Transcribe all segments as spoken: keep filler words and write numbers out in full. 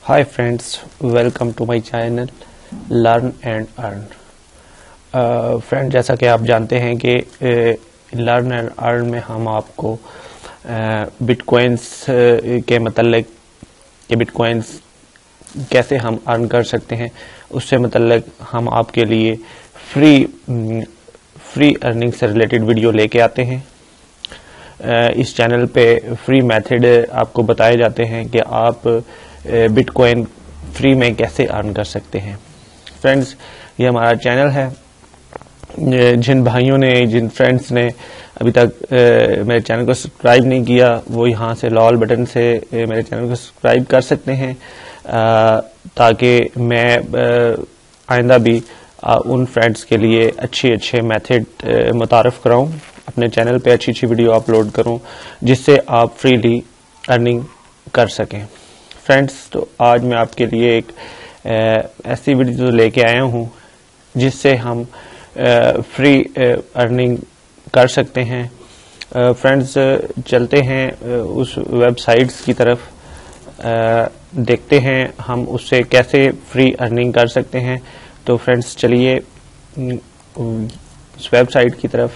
Hi friends, welcome to my channel Learn and Earn. Friend जैसा कि आप जानते हैं कि लर्न एंड अर्न में हम आपको बिटकॉइंस के मतलब कि बिटकॉइंस कैसे हम अर्न कर सकते हैं उससे मतलब हम आपके लिए फ्री फ्री अर्निंग से रिलेटेड वीडियो लेके आते हैं। इस चैनल पे फ्री मेथड आपको बताए जाते हैं कि आप बिटकॉइन फ्री में कैसे अर्न कर सकते हैं। फ्रेंड्स, ये हमारा चैनल है। जिन भाइयों ने जिन फ्रेंड्स ने अभी तक मेरे चैनल को सब्सक्राइब नहीं किया वो यहाँ से लाल बटन से मेरे चैनल को सब्सक्राइब कर सकते हैं, ताकि मैं आइंदा भी उन फ्रेंड्स के लिए अच्छे अच्छे मेथड मुतारफ कराऊं, अपने चैनल पे अच्छी अच्छी वीडियो अपलोड करूं जिससे आप फ्रीली अर्निंग कर सकें। फ्रेंड्स, तो आज मैं आपके लिए एक ऐसी वीडियो लेके आया हूं जिससे हम फ्री अर्निंग कर सकते हैं। फ्रेंड्स, चलते हैं उस वेबसाइट्स की तरफ, देखते हैं हम उससे कैसे फ्री अर्निंग कर सकते हैं। तो फ्रेंड्स चलिए उस वेबसाइट की तरफ।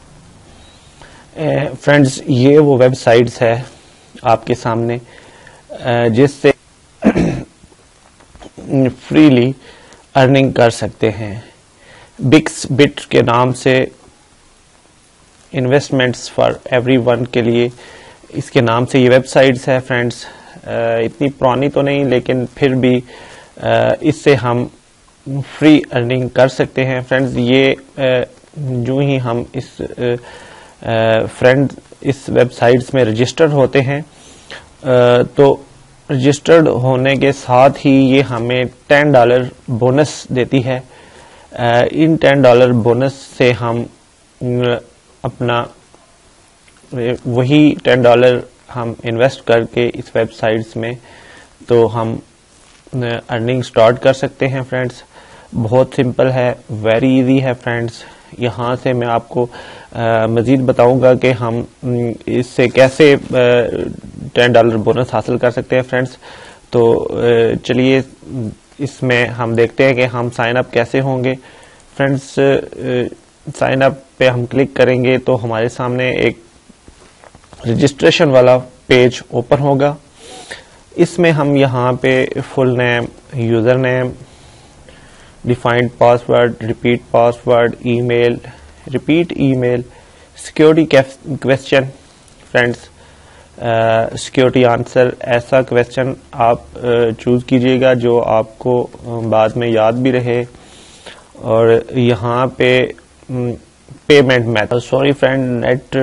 फ्रेंड्स, ये वो वेबसाइट्स है आपके सामने जिससे फ्रीली अर्निंग कर सकते हैं। बिक्स बिट के नाम से इन्वेस्टमेंट्स फॉर एवरीवन के लिए इसके नाम से ये वेबसाइट्स है। फ्रेंड्स, इतनी पुरानी तो नहीं लेकिन फिर भी इससे हम फ्री अर्निंग कर सकते हैं। फ्रेंड्स, ये जो ही हम इस फ्रेंड इस वेबसाइट्स में रजिस्टर होते हैं तो रजिस्टर्ड होने के साथ ही ये हमें टेन डॉलर बोनस देती है। इन टेन डॉलर बोनस से हम अपना वही टेन डॉलर हम इन्वेस्ट करके इस वेबसाइट्स में तो हम अर्निंग स्टार्ट कर सकते हैं। फ्रेंड्स, बहुत सिंपल है, वेरी इजी है। फ्रेंड्स, यहाँ से मैं आपको मज़ीद बताऊंगा कि हम इससे कैसे टेन डॉलर बोनस हासिल कर सकते हैं। फ्रेंड्स, तो चलिए इसमें हम देखते हैं कि हम साइन अप कैसे होंगे। फ्रेंड्स, साइन अप पे हम क्लिक करेंगे तो हमारे सामने एक रजिस्ट्रेशन वाला पेज ओपन होगा। इसमें हम यहाँ पे full name, user name, defined password, repeat password, email, repeat email, security question. Friends, security answer, ऐसा क्वेश्चन आप चूज कीजिएगा जो आपको बाद में याद भी रहे। और यहाँ पे payment method, sorry friend, net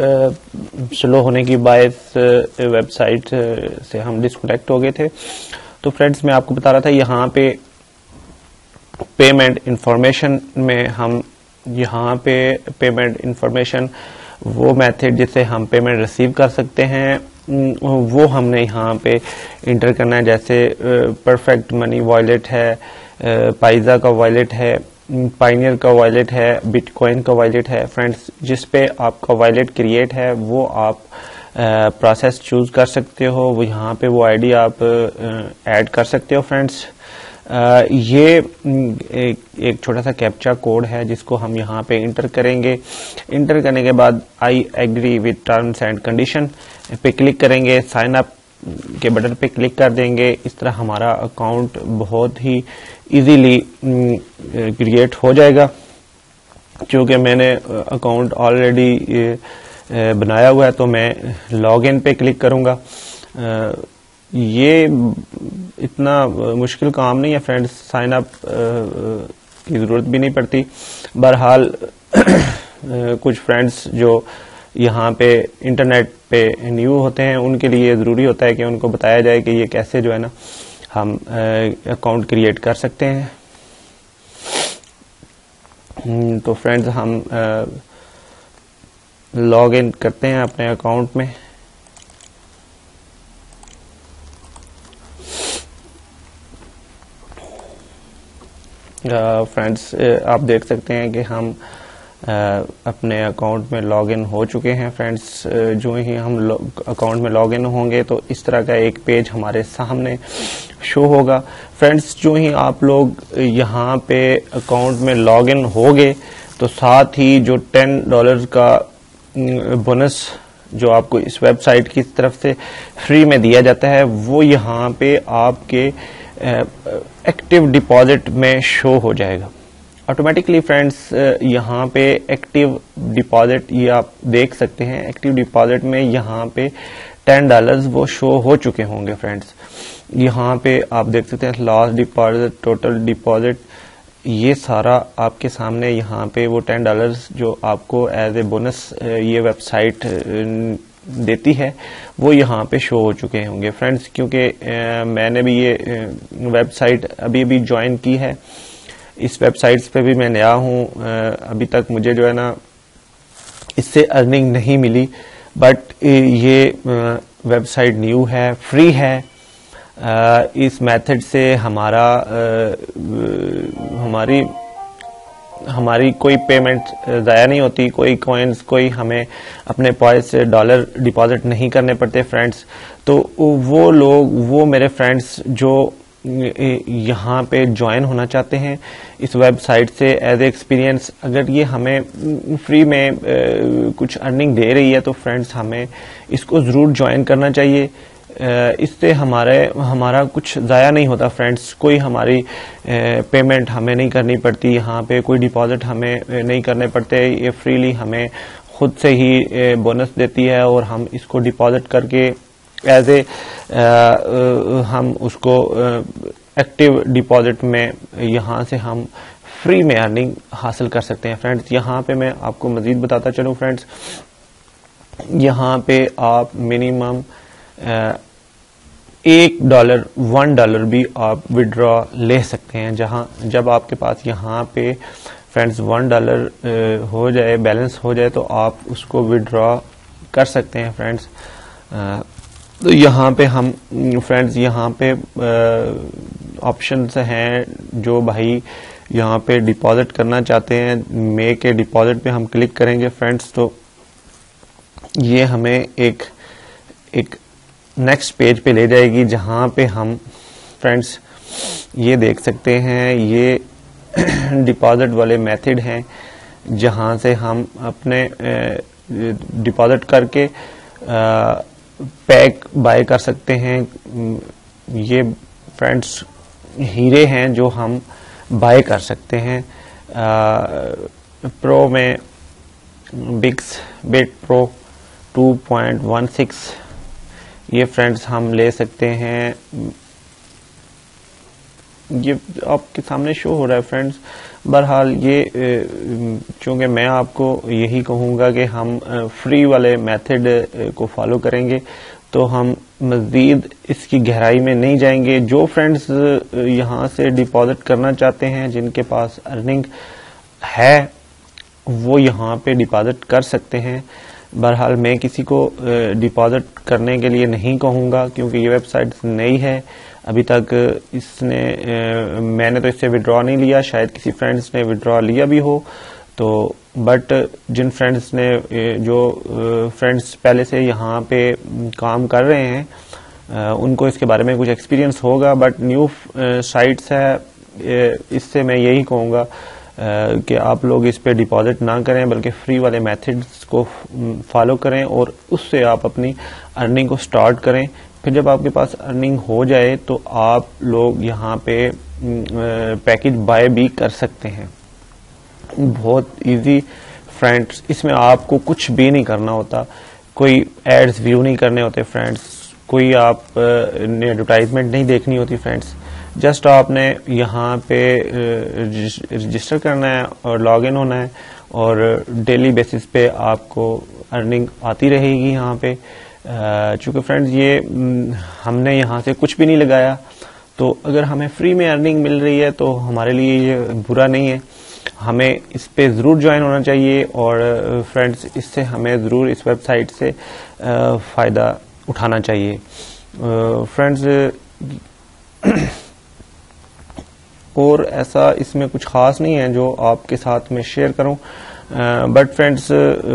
slow होने की बायस वेबसाइट से हम डिस्कनेक्ट हो गए थे। तो फ्रेंड्स, मैं आपको बता रहा था यहाँ पे पेमेंट इंफॉर्मेशन में हम यहाँ पे पेमेंट इंफॉर्मेशन वो मेथड जिससे हम पेमेंट रिसीव कर सकते हैं वो हमने यहाँ पे इंटर करना है। जैसे परफेक्ट मनी वॉलेट है, पाइजा का वॉलेट है, पाइनियर का वॉलेट है, बिटकॉइन का वॉलेट है। फ्रेंड्स, जिस पे आपका वॉलेट क्रिएट है वो आप प्रोसेस चूज कर सकते हो, वो यहाँ पे वो आईडी आप ऐड कर सकते हो। फ्रेंड्स, Uh, ये एक, एक छोटा सा कैप्चा कोड है जिसको हम यहाँ पे इंटर करेंगे। इंटर करने के बाद I agree with terms and condition पे क्लिक करेंगे, साइन अप के बटन पे क्लिक कर देंगे। इस तरह हमारा अकाउंट बहुत ही इजीली क्रिएट हो जाएगा। क्योंकि मैंने अकाउंट ऑलरेडी बनाया हुआ है तो मैं लॉग इन पे क्लिक करूंगा। uh, ये इतना मुश्किल काम नहीं है। फ्रेंड्स, साइन अप की ज़रूरत भी नहीं पड़ती। बहरहाल कुछ फ्रेंड्स जो यहाँ पे इंटरनेट पे न्यू होते हैं उनके लिए ज़रूरी होता है कि उनको बताया जाए कि ये कैसे जो है ना हम अकाउंट क्रिएट कर सकते हैं। तो फ्रेंड्स, हम लॉग इन करते हैं अपने अकाउंट में। फ्रेंड्स, uh, आप देख सकते हैं कि हम अपने अकाउंट में लॉगिन हो चुके हैं फ्रेंड्स। जो ही हम अकाउंट में लॉगिन होंगे तो इस तरह का एक पेज हमारे सामने शो होगा फ्रेंड्स। जो ही आप लोग यहाँ पे अकाउंट में लॉगिन होगे तो साथ ही जो टेन डॉलर का बोनस जो आपको इस वेबसाइट की तरफ से फ्री में दिया जाता है वो यहाँ पे आपके एक्टिव डिपॉजिट में शो हो जाएगा ऑटोमेटिकली फ्रेंड्स। यहाँ पे एक्टिव डिपॉजिट ये आप देख सकते हैं, एक्टिव डिपॉजिट में यहाँ पे टेन डॉलर्स वो शो हो चुके होंगे फ्रेंड्स। यहाँ पे आप देख सकते हैं लास्ट डिपॉजिट, टोटल डिपॉजिट, ये सारा आपके सामने यहाँ पे वो टेन डॉलर्स जो आपको एज ए बोनस ये वेबसाइट देती है वो यहाँ पे शो हो चुके होंगे फ्रेंड्स। क्योंकि मैंने भी ये वेबसाइट अभी अभी ज्वाइन की है, इस वेबसाइट्स पे भी मैं नया हूँ, अभी तक मुझे जो है ना इससे अर्निंग नहीं मिली, बट ये वेबसाइट न्यू है, फ्री है। इस मेथड से हमारा हमारी हमारी कोई पेमेंट ज़ाया नहीं होती, कोई कॉइन्स, कोई हमें अपने पॉइंट्स से डॉलर डिपॉजिट नहीं करने पड़ते फ्रेंड्स। तो वो लोग, वो मेरे फ्रेंड्स जो यहाँ पे ज्वाइन होना चाहते हैं इस वेबसाइट से एज ए एक्सपीरियंस, अगर ये हमें फ्री में कुछ अर्निंग दे रही है तो फ्रेंड्स हमें इसको ज़रूर ज्वाइन करना चाहिए। इससे हमारे हमारा कुछ ज़ाया नहीं होता फ्रेंड्स, कोई हमारी पेमेंट हमें नहीं करनी पड़ती, यहाँ पे कोई डिपॉजिट हमें नहीं करने पड़ते, ये फ्रीली हमें खुद से ही बोनस देती है और हम इसको डिपॉजिट करके एज ए हम उसको एक्टिव डिपॉजिट में यहाँ से हम फ्री में अर्निंग हासिल कर सकते हैं फ्रेंड्स। यहाँ पे मैं आपको मजीद बताता चलूँ फ्रेंड्स, यहाँ पे आप मिनिमम एक डॉलर वन डॉलर भी आप विड्रॉ ले सकते हैं। जहां जब आपके पास यहाँ पे फ्रेंड्स वन डॉलर हो जाए, बैलेंस हो जाए, तो आप उसको विड्रॉ कर सकते हैं फ्रेंड्स। तो यहाँ पे हम फ्रेंड्स यहाँ पे ऑप्शंस हैं, जो भाई यहाँ पे डिपॉजिट करना चाहते हैं, मेक ए डिपॉजिट पे हम क्लिक करेंगे फ्रेंड्स, तो ये हमें एक एक नेक्स्ट पेज पे ले जाएगी, जहाँ पे हम फ्रेंड्स ये देख सकते हैं, ये डिपॉजिट वाले मेथड हैं, जहाँ से हम अपने डिपॉजिट करके पैक बाय कर सकते हैं। ये फ्रेंड्स हीरे हैं जो हम बाय कर सकते हैं। प्रो में बिक्स बिट pro two point one six ये फ्रेंड्स हम ले सकते हैं। ये आपके सामने शो हो रहा है फ्रेंड्स। बहरहाल ये चूंकि मैं आपको यही कहूँगा कि हम फ्री वाले मेथड को फॉलो करेंगे तो हम मज़ीद इसकी गहराई में नहीं जाएंगे। जो फ्रेंड्स यहाँ से डिपॉजिट करना चाहते हैं, जिनके पास अर्निंग है, वो यहाँ पे डिपॉजिट कर सकते हैं। बहरहाल मैं किसी को डिपॉजिट करने के लिए नहीं कहूँगा, क्योंकि ये वेबसाइट नई है, अभी तक इसने मैंने तो इससे विड्रॉ नहीं लिया, शायद किसी फ्रेंड्स ने विड्रॉ लिया भी हो तो, बट जिन फ्रेंड्स ने, जो फ्रेंड्स पहले से यहाँ पे काम कर रहे हैं, उनको इसके बारे में कुछ एक्सपीरियंस होगा। बट न्यू साइट्स है, इससे मैं यही कहूँगा कि आप लोग इस पे डिपॉजिट ना करें, बल्कि फ्री वाले मेथड्स को फॉलो करें और उससे आप अपनी अर्निंग को स्टार्ट करें। फिर जब आपके पास अर्निंग हो जाए तो आप लोग यहाँ पे पैकेज बाय भी कर सकते हैं। बहुत इजी फ्रेंड्स, इसमें आपको कुछ भी नहीं करना होता, कोई एड्स व्यू नहीं करने होते फ्रेंड्स, कोई आप एडवर्टाइजमेंट नहीं देखनी होती फ्रेंड्स। जस्ट आपने यहाँ पे रजिस्टर करना है और लॉग इन होना है और डेली बेसिस पे आपको अर्निंग आती रहेगी यहाँ पे। चूँकि फ्रेंड्स ये हमने यहाँ से कुछ भी नहीं लगाया, तो अगर हमें फ्री में अर्निंग मिल रही है तो हमारे लिए ये बुरा नहीं है, हमें इस पे ज़रूर ज्वाइन होना चाहिए। और फ्रेंड्स इससे हमें ज़रूर इस वेबसाइट से फ़ायदा उठाना चाहिए फ्रेंड्स। और ऐसा इसमें कुछ ख़ास नहीं है जो आपके साथ में शेयर करूं, बट फ्रेंड्स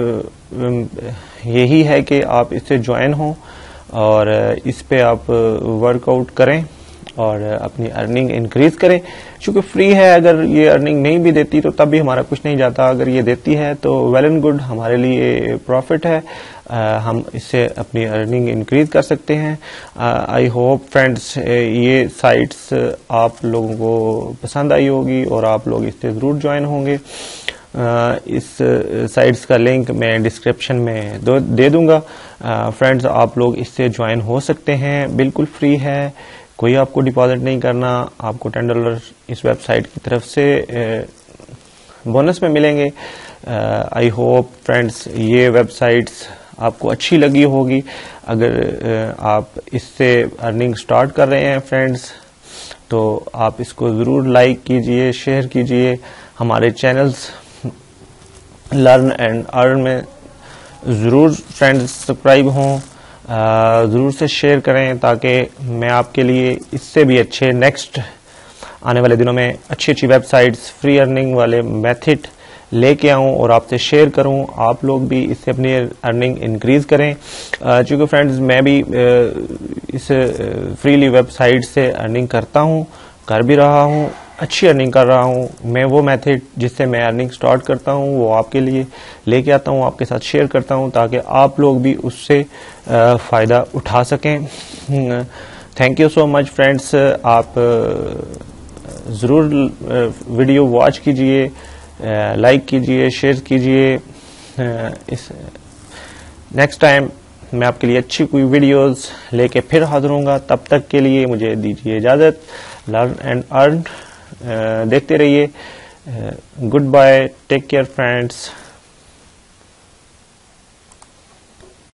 यही है कि आप इससे ज्वाइन हों और इस पे आप वर्कआउट करें और अपनी अर्निंग इंक्रीज करें। चूंकि फ्री है, अगर ये अर्निंग नहीं भी देती तो तब भी हमारा कुछ नहीं जाता, अगर ये देती है तो वेल एंड गुड, हमारे लिए प्रॉफिट है, आ, हम इससे अपनी अर्निंग इंक्रीज कर सकते हैं। आई होप फ्रेंड्स ये साइट्स आप लोगों को पसंद आई होगी और आप लोग इससे ज़रूर ज्वाइन होंगे। Uh, इस साइट्स uh, का लिंक मैं डिस्क्रिप्शन में दो, दे दूंगा। फ्रेंड्स uh, आप लोग इससे ज्वाइन हो सकते हैं, बिल्कुल फ्री है, कोई आपको डिपॉजिट नहीं करना, आपको टेन डॉलर इस वेबसाइट की तरफ से बोनस uh, में मिलेंगे। आई होप फ्रेंड्स ये वेबसाइट्स आपको अच्छी लगी होगी। अगर uh, आप इससे अर्निंग स्टार्ट कर रहे हैं फ्रेंड्स, तो आप इसको ज़रूर लाइक कीजिए, शेयर कीजिए। हमारे चैनल्स लर्न एंड अर्न में ज़रूर फ्रेंड्स सब्सक्राइब हों, ज़रूर से शेयर करें ताकि मैं आपके लिए इससे भी अच्छे नेक्स्ट आने वाले दिनों में अच्छी अच्छी वेबसाइट्स, फ्री अर्निंग वाले मेथड लेके आऊं और आपसे शेयर करूं। आप लोग भी इससे अपनी अर्निंग इंक्रीज करें। चूँकि फ्रेंड्स मैं भी इस फ्रीली वेबसाइट से अर्निंग करता हूं, कर भी रहा हूं, अच्छी अर्निंग कर रहा हूं। मैं वो मेथड जिससे मैं अर्निंग स्टार्ट करता हूं वो आपके लिए लेके आता हूं, आपके साथ शेयर करता हूं ताकि आप लोग भी उससे फ़ायदा उठा सकें। Thank you so much friends. आप ज़रूर वीडियो वॉच कीजिए, लाइक कीजिए, शेयर कीजिए। इस नेक्स्ट टाइम मैं आपके लिए अच्छी कोई वीडियोस लेके फिर हाजिर होऊंगा। तब तक के लिए मुझे दीजिए इजाज़त। लर्न एंड अर्न देखते रहिए। Goodbye, take care friends.